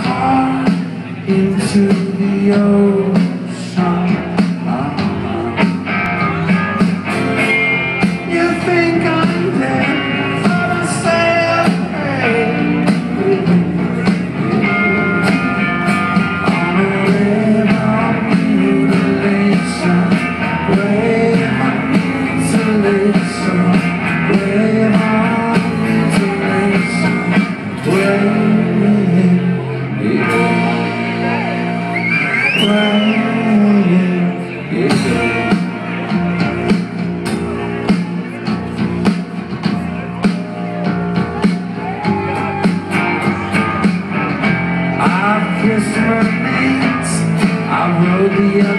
heart into the ocean. You think I'm dead, but I say okay. On a wave of mutilation, wave of mutilation, wave of mutilation, wave, I've kissed mermaids, I rode the